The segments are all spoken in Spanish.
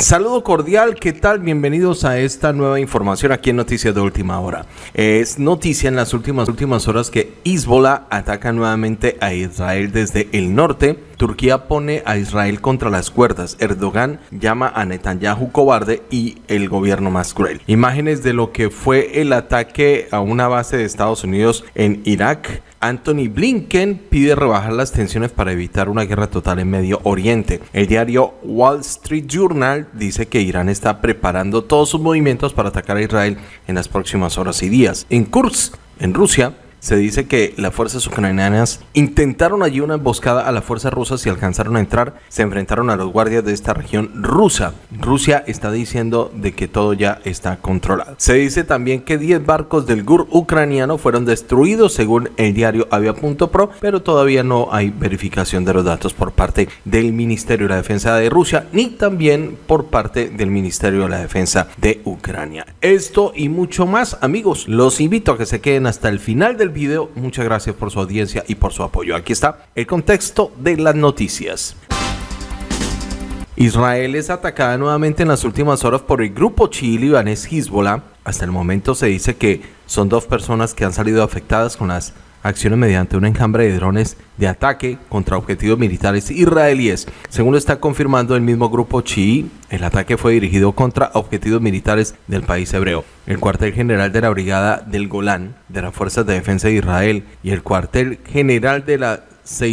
Saludo cordial, ¿qué tal? Bienvenidos a esta nueva información aquí en Noticias de Última Hora. Es noticia en las últimas horas que Hezbollah ataca nuevamente a Israel desde el norte. Turquía pone a Israel contra las cuerdas. Erdogan llama a Netanyahu cobarde y el gobierno más cruel. Imágenes de lo que fue el ataque a una base de Estados Unidos en Irak. Antony Blinken pide rebajar las tensiones para evitar una guerra total en Medio Oriente. El diario Wall Street Journal dice que Irán está preparando todos sus movimientos para atacar a Israel en las próximas horas y días. En Kursk, en Rusia, se dice que las fuerzas ucranianas intentaron allí una emboscada a las fuerzas rusas y alcanzaron a entrar. Se enfrentaron a los guardias de esta región rusa. Rusia está diciendo de que todo ya está controlado. Se dice también que 10 barcos del GUR ucraniano fueron destruidos según el diario Avia.pro, pero todavía no hay verificación de los datos por parte del Ministerio de la Defensa de Rusia ni también por parte del Ministerio de la Defensa de Ucrania. Esto y mucho más, amigos, los invito a que se queden hasta el final del video. Muchas gracias por su audiencia y por su apoyo. Aquí está el contexto de las noticias. Israel es atacada nuevamente en las últimas horas por el grupo chií libanés Hezbollah. Hasta el momento se dice que son 2 personas que han salido afectadas con las acciones mediante un enjambre de drones de ataque contra objetivos militares israelíes. Según lo está confirmando el mismo grupo chií, el ataque fue dirigido contra objetivos militares del país hebreo. El cuartel general de la Brigada del Golán de las Fuerzas de Defensa de Israel y el cuartel general de la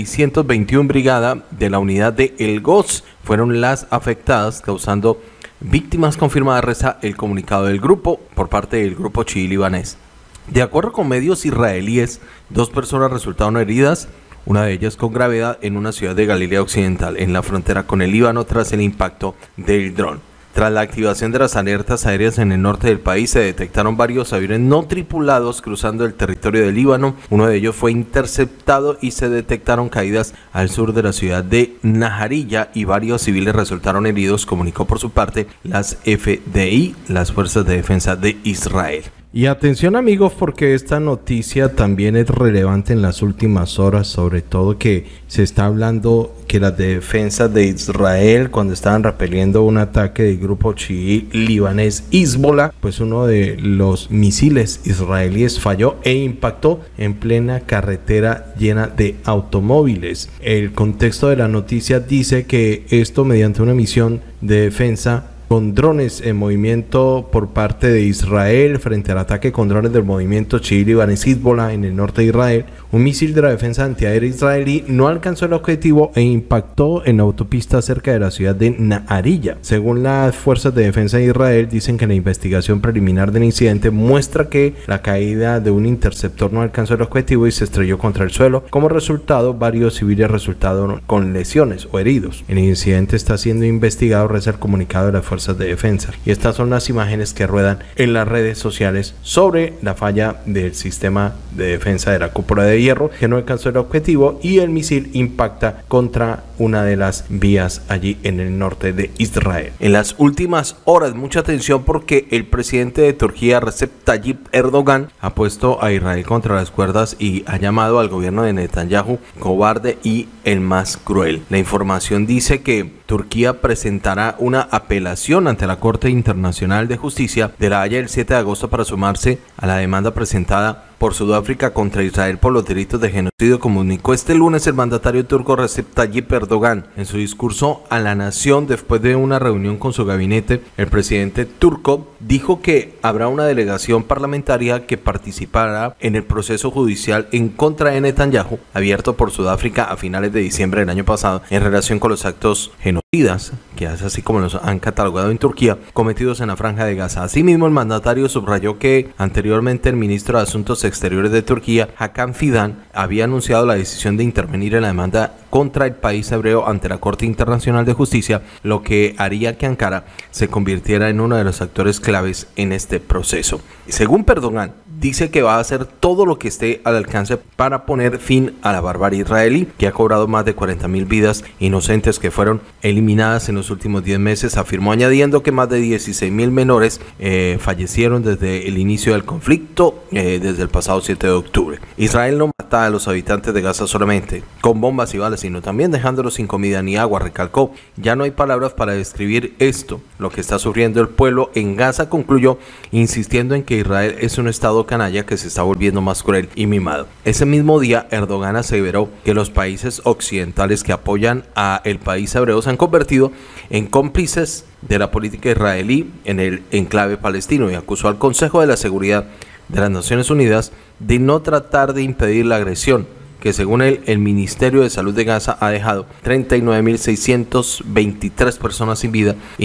621 Brigada de la unidad de El Goz fueron las afectadas, causando víctimas confirmadas, reza el comunicado del grupo por parte del grupo chií libanés. De acuerdo con medios israelíes, 2 personas resultaron heridas, una de ellas con gravedad en una ciudad de Galilea Occidental, en la frontera con el Líbano, tras el impacto del dron. Tras la activación de las alertas aéreas en el norte del país, se detectaron varios aviones no tripulados cruzando el territorio del Líbano. Uno de ellos fue interceptado y se detectaron caídas al sur de la ciudad de Najarilla y varios civiles resultaron heridos, comunicó por su parte las FDI, las Fuerzas de Defensa de Israel. Y atención, amigos, porque esta noticia también es relevante en las últimas horas, sobre todo que se está hablando que las defensas de Israel, cuando estaban repeliendo un ataque del grupo chií libanés Hezbollah, pues uno de los misiles israelíes falló e impactó en plena carretera llena de automóviles. El contexto de la noticia dice que esto mediante una misión de defensa con drones en movimiento por parte de Israel frente al ataque con drones del movimiento chií libanés Hezbollah en el norte de Israel. Un misil de la defensa antiaérea israelí no alcanzó el objetivo e impactó en la autopista cerca de la ciudad de Naharilla. Según las fuerzas de defensa de Israel, dicen que la investigación preliminar del incidente muestra que la caída de un interceptor no alcanzó el objetivo y se estrelló contra el suelo. Como resultado, varios civiles resultaron con lesiones o heridos. El incidente está siendo investigado, reza el comunicado de las fuerzas de defensa. Y estas son las imágenes que ruedan en las redes sociales sobre la falla del sistema de defensa de la cúpula de hierro, que no alcanzó el objetivo y el misil impacta contra una de las vías allí en el norte de Israel. En las últimas horas, mucha atención, porque el presidente de Turquía, Recep Tayyip Erdogan, ha puesto a Israel contra las cuerdas y ha llamado al gobierno de Netanyahu cobarde y el más cruel. La información dice que Turquía presentará una apelación ante la Corte Internacional de Justicia de La Haya el 7 de agosto para sumarse a la demanda presentada por Sudáfrica contra Israel por los delitos de genocidio, comunicó este lunes el mandatario turco Recep Tayyip Erdogan. En su discurso a la nación después de una reunión con su gabinete, el presidente turco dijo que habrá una delegación parlamentaria que participará en el proceso judicial en contra de Netanyahu, abierto por Sudáfrica a finales de diciembre del año pasado, en relación con los actos genocidas, que es así como los han catalogado en Turquía, cometidos en la Franja de Gaza. Asimismo, el mandatario subrayó que anteriormente el ministro de Asuntos Exteriores de Turquía, Hakan Fidan, había anunciado la decisión de intervenir en la demanda contra el país hebreo ante la Corte Internacional de Justicia, lo que haría que Ankara se convirtiera en uno de los actores claves en este proceso. Según Erdogan, dice que va a hacer todo lo que esté al alcance para poner fin a la barbarie israelí, que ha cobrado más de 40.000 vidas inocentes que fueron eliminadas en los últimos 10 meses, afirmó, añadiendo que más de 16.000 menores fallecieron desde el inicio del conflicto, desde el pasado 7 de octubre. Israel no mata a los habitantes de Gaza solamente con bombas y balas, sino también dejándolos sin comida ni agua. Recalcó: ya no hay palabras para describir esto, lo que está sufriendo el pueblo en Gaza, concluyó, insistiendo en que Israel es un estado canalla que se está volviendo más cruel y mimado. Ese mismo día, Erdogan aseveró que los países occidentales que apoyan a el país hebreo se han convertido en cómplices de la política israelí en el enclave palestino y acusó al Consejo de la Seguridad de las Naciones Unidas de no tratar de impedir la agresión, que según él, el Ministerio de Salud de Gaza ha dejado 39.623 personas sin vida y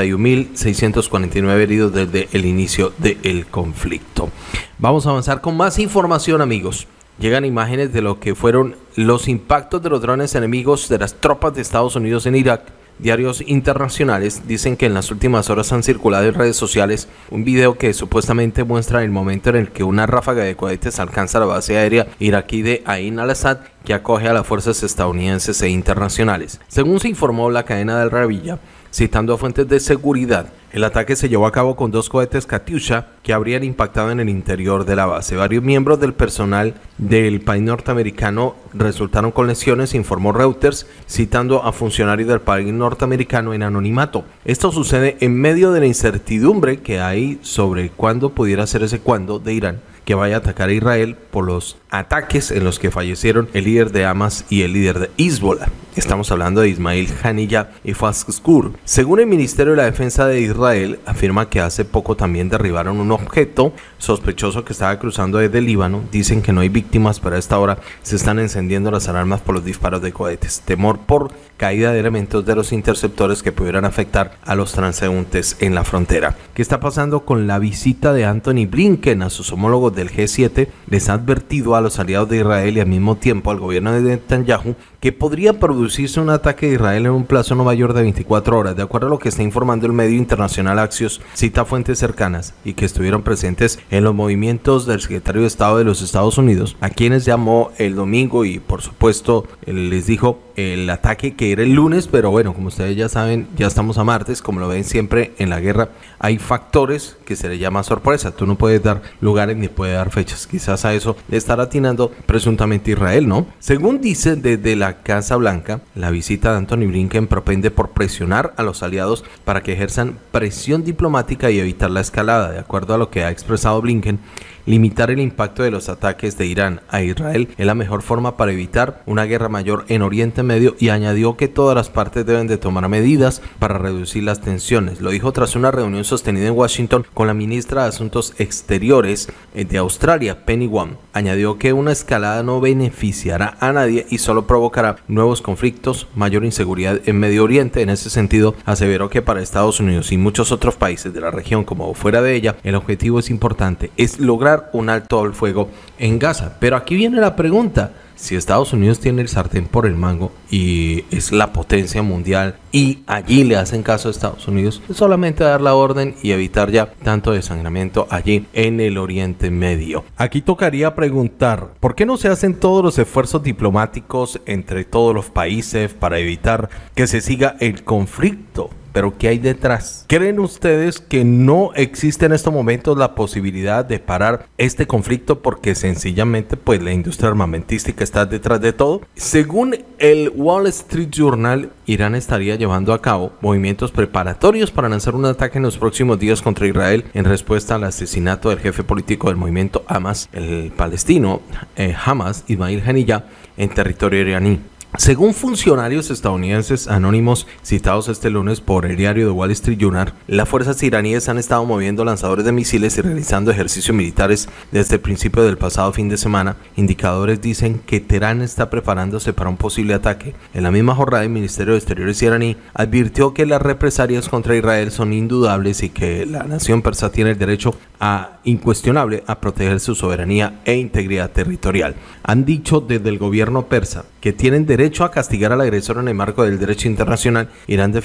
91.649 heridos desde el inicio del conflicto. Vamos a avanzar con más información, amigos. Llegan imágenes de lo que fueron los impactos de los drones enemigos de las tropas de Estados Unidos en Irak. Diarios internacionales dicen que en las últimas horas han circulado en redes sociales un video que supuestamente muestra el momento en el que una ráfaga de cohetes alcanza la base aérea iraquí de Ain al-Assad, que acoge a las fuerzas estadounidenses e internacionales. Según se informó la cadena de Al Arabiya, citando a fuentes de seguridad, el ataque se llevó a cabo con 2 cohetes Katyusha que habrían impactado en el interior de la base. Varios miembros del personal del país norteamericano resultaron con lesiones, informó Reuters, citando a funcionarios del país norteamericano en anonimato. Esto sucede en medio de la incertidumbre que hay sobre cuándo pudiera ser ese cuándo de Irán que vaya a atacar a Israel por los ataques en los que fallecieron el líder de Hamas y el líder de Hezbollah. Estamos hablando de Ismail Haniyeh y Fakhur. Según el Ministerio de la Defensa de Israel, afirma que hace poco también derribaron un objeto sospechoso que estaba cruzando desde el Líbano. Dicen que no hay víctimas, pero a esta hora se están encendiendo las alarmas por los disparos de cohetes. Temor por caída de elementos de los interceptores que pudieran afectar a los transeúntes en la frontera. ¿Qué está pasando con la visita de Anthony Blinken a sus homólogos del G7? Les ha advertido a los aliados de Israel y al mismo tiempo al gobierno de Netanyahu que podría producirse un ataque de Israel en un plazo no mayor de 24 horas. De acuerdo a lo que está informando el medio internacional Axios, cita fuentes cercanas y que estuvieron presentes en los movimientos del secretario de Estado de los Estados Unidos, a quienes llamó el domingo y por supuesto les dijo el ataque que era el lunes, pero bueno, como ustedes ya saben, ya estamos a martes. Como lo ven siempre en la guerra, hay factores que se le llama sorpresa. Tú no puedes dar lugares ni puedes dar fechas. Quizás a eso le estará atinando presuntamente Israel, ¿no? Según dice desde la Casa Blanca, la visita de Anthony Blinken propende por presionar a los aliados para que ejerzan presión diplomática y evitar la escalada. De acuerdo a lo que ha expresado Blinken, limitar el impacto de los ataques de Irán a Israel es la mejor forma para evitar una guerra mayor en Oriente Medio, y añadió que todas las partes deben de tomar medidas para reducir las tensiones. Lo dijo tras una reunión sostenida en Washington con la ministra de Asuntos Exteriores de Australia, Penny Wong. Añadió que una escalada no beneficiará a nadie y solo provocará nuevos conflictos, mayor inseguridad en Medio Oriente. En ese sentido, aseveró que para Estados Unidos y muchos otros países de la región como fuera de ella, el objetivo es importante, es lograr un alto al fuego en Gaza. Pero aquí viene la pregunta: si Estados Unidos tiene el sartén por el mango y es la potencia mundial y allí le hacen caso a Estados Unidos, es solamente dar la orden y evitar ya tanto desangramiento allí en el Oriente Medio. Aquí tocaría preguntar, ¿por qué no se hacen todos los esfuerzos diplomáticos entre todos los países para evitar que se siga el conflicto? Pero ¿qué hay detrás? ¿Creen ustedes que no existe en estos momentos la posibilidad de parar este conflicto porque sencillamente pues la industria armamentística está detrás de todo? Según el Wall Street Journal, Irán estaría llevando a cabo movimientos preparatorios para lanzar un ataque en los próximos días contra Israel en respuesta al asesinato del jefe político del movimiento Hamas, el palestino Hamas, Ismail Haniyeh, en territorio iraní. Según funcionarios estadounidenses anónimos citados este lunes por el diario The Wall Street Journal, las fuerzas iraníes han estado moviendo lanzadores de misiles y realizando ejercicios militares desde el principio del pasado fin de semana. Indicadores dicen que Teherán está preparándose para un posible ataque. En la misma jornada, el Ministerio de Exteriores iraní advirtió que las represalias contra Israel son indudables y que la nación persa tiene el derecho incuestionable a proteger su soberanía e integridad territorial. Han dicho desde el gobierno persa que tienen derecho a castigar al agresor en el marco del derecho internacional. Irán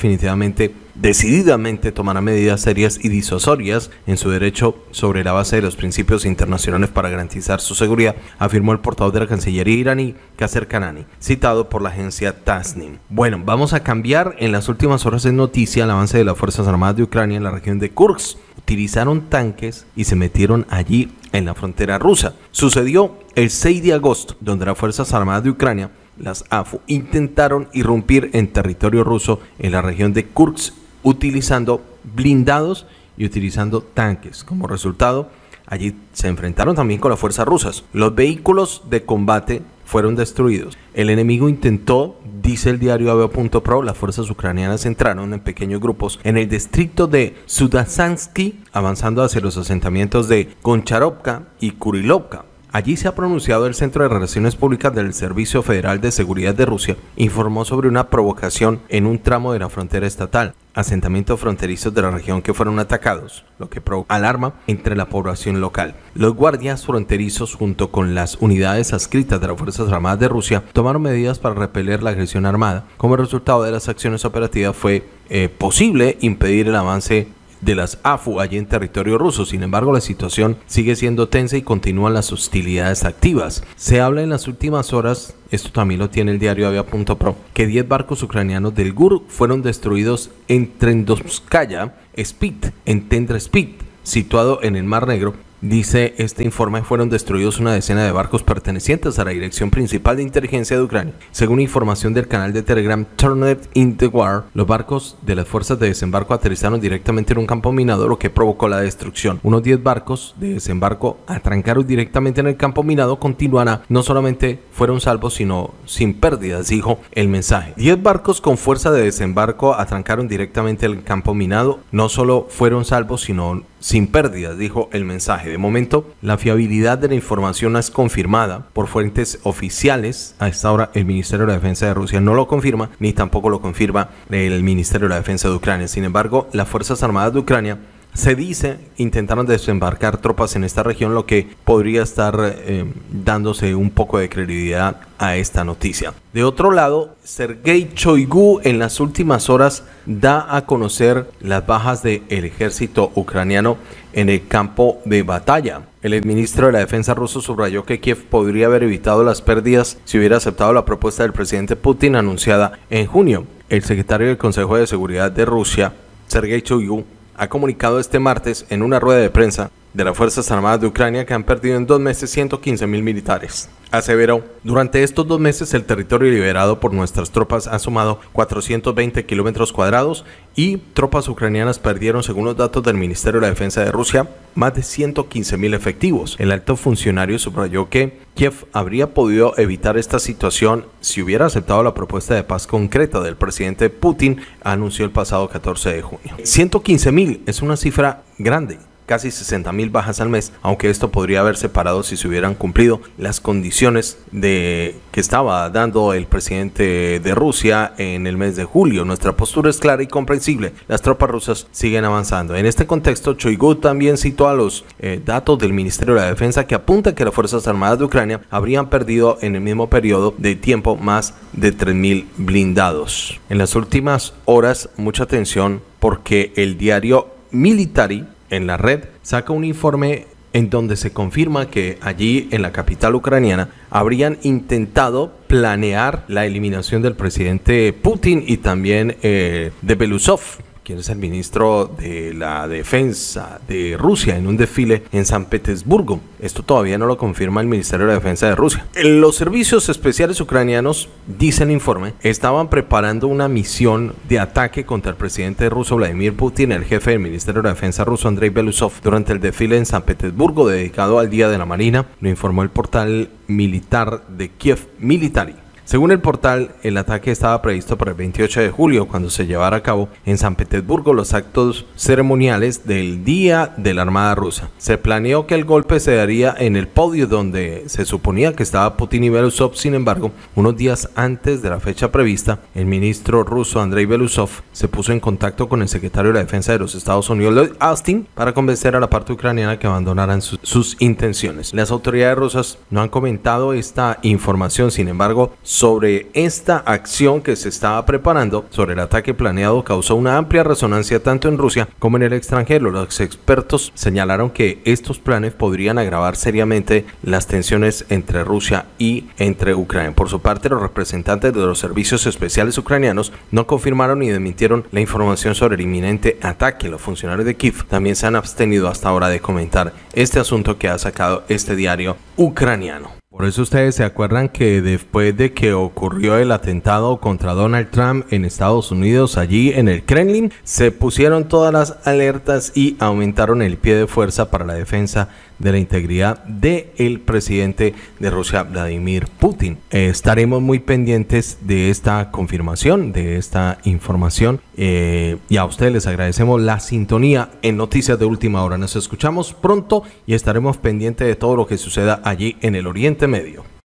decididamente tomará medidas serias y disuasorias en su derecho sobre la base de los principios internacionales para garantizar su seguridad, afirmó el portavoz de la Cancillería iraní, Qasem Kanani, citado por la agencia Tasnim. Bueno, vamos a cambiar. En las últimas horas es noticia el avance de las Fuerzas Armadas de Ucrania en la región de Kursk. Utilizaron tanques y se metieron allí en la frontera rusa. Sucedió el 6 de agosto, donde las Fuerzas Armadas de Ucrania las AFU intentaron irrumpir en territorio ruso en la región de Kursk utilizando blindados y utilizando tanques. Como resultado, allí se enfrentaron también con las fuerzas rusas. Los vehículos de combate fueron destruidos. El enemigo intentó, dice el diario Avia.pro, las fuerzas ucranianas entraron en pequeños grupos en el distrito de Sudasansky, avanzando hacia los asentamientos de Goncharovka y Kurilovka. Allí se ha pronunciado el Centro de Relaciones Públicas del Servicio Federal de Seguridad de Rusia, informó sobre una provocación en un tramo de la frontera estatal, asentamientos fronterizos de la región que fueron atacados, lo que provocó alarma entre la población local. Los guardias fronterizos, junto con las unidades adscritas de las Fuerzas Armadas de Rusia, tomaron medidas para repeler la agresión armada. Como resultado de las acciones operativas fue posible impedir el avance de las AFU allí en territorio ruso. Sin embargo, la situación sigue siendo tensa y continúan las hostilidades activas. Se habla en las últimas horas, esto también lo tiene el diario Avia.pro, que 10 barcos ucranianos del GUR fueron destruidos en Trendovskaya Spit, en Tendra Spit, situado en el Mar Negro. Dice este informe, fueron destruidos una decena de barcos pertenecientes a la Dirección Principal de Inteligencia de Ucrania. Según información del canal de Telegram Turned in the War, los barcos de las fuerzas de desembarco aterrizaron directamente en un campo minado, lo que provocó la destrucción. Unos 10 barcos de desembarco atrancaron directamente en el campo minado. Continuará, no solamente fueron salvos, sino sin pérdidas, dijo el mensaje. 10 barcos con fuerza de desembarco atrancaron directamente en el campo minado. No solo fueron salvos, sino sin pérdidas, dijo el mensaje. De momento, la fiabilidad de la información es confirmada por fuentes oficiales. A esta hora, el Ministerio de la Defensa de Rusia no lo confirma, ni tampoco lo confirma el Ministerio de la Defensa de Ucrania. Sin embargo, las Fuerzas Armadas de Ucrania, se dice, intentaron desembarcar tropas en esta región, lo que podría estar dándose un poco de credibilidad a esta noticia. De otro lado, Sergei Shoigu en las últimas horas da a conocer las bajas del ejército ucraniano en el campo de batalla. El exministro de la Defensa ruso subrayó que Kiev podría haber evitado las pérdidas si hubiera aceptado la propuesta del presidente Putin anunciada en junio. El secretario del Consejo de Seguridad de Rusia, Sergei Shoigu, ha comunicado este martes en una rueda de prensa de las Fuerzas Armadas de Ucrania que han perdido en 2 meses 115.000 militares. Aseveró, durante estos 2 meses el territorio liberado por nuestras tropas ha sumado 420 kilómetros cuadrados y tropas ucranianas perdieron, según los datos del Ministerio de la Defensa de Rusia, más de 115.000 efectivos. El alto funcionario subrayó que Kiev habría podido evitar esta situación si hubiera aceptado la propuesta de paz concreta del presidente Putin, anunció el pasado 14 de junio. 115.000 es una cifra grande. Casi 60.000 bajas al mes, aunque esto podría haberse parado si se hubieran cumplido las condiciones que estaba dando el presidente de Rusia en el mes de julio. Nuestra postura es clara y comprensible. Las tropas rusas siguen avanzando. En este contexto, Shoigu también citó a los datos del Ministerio de la Defensa que apuntan que las Fuerzas Armadas de Ucrania habrían perdido en el mismo periodo de tiempo más de 3.000 blindados. En las últimas horas, mucha atención porque el diario Military en la red saca un informe en donde se confirma que allí en la capital ucraniana habrían intentado planear la eliminación del presidente Putin y también de Belousov, quien es el ministro de la Defensa de Rusia, en un desfile en San Petersburgo. Esto todavía no lo confirma el Ministerio de la Defensa de Rusia. Los servicios especiales ucranianos, dice el informe, estaban preparando una misión de ataque contra el presidente ruso Vladimir Putin, el jefe del Ministerio de la Defensa ruso Andrei Belousov, durante el desfile en San Petersburgo dedicado al Día de la Marina, lo informó el portal militar de Kiev Military. Según el portal, el ataque estaba previsto para el 28 de julio, cuando se llevara a cabo en San Petersburgo los actos ceremoniales del Día de la Armada Rusa. Se planeó que el golpe se daría en el podio donde se suponía que estaba Putin y Belousov. Sin embargo, unos días antes de la fecha prevista, el ministro ruso Andrei Belousov se puso en contacto con el secretario de la Defensa de los Estados Unidos, Lloyd Austin, para convencer a la parte ucraniana que abandonaran sus intenciones. Las autoridades rusas no han comentado esta información. Sin embargo, sobre esta acción que se estaba preparando, sobre el ataque planeado, causó una amplia resonancia tanto en Rusia como en el extranjero. Los expertos señalaron que estos planes podrían agravar seriamente las tensiones entre Rusia y entre Ucrania. Por su parte, los representantes de los servicios especiales ucranianos no confirmaron ni desmintieron la información sobre el inminente ataque. Los funcionarios de Kiev también se han abstenido hasta ahora de comentar este asunto que ha sacado este diario ucraniano. Por eso ustedes se acuerdan que después de que ocurrió el atentado contra Donald Trump en Estados Unidos, allí en el Kremlin, se pusieron todas las alertas y aumentaron el pie de fuerza para la defensa de la integridad del presidente de Rusia, Vladimir Putin. Estaremos muy pendientes de esta confirmación, de esta información, y a ustedes les agradecemos la sintonía en Noticias de Última Hora. Nos escuchamos pronto y estaremos pendientes de todo lo que suceda allí en el Oriente Medio.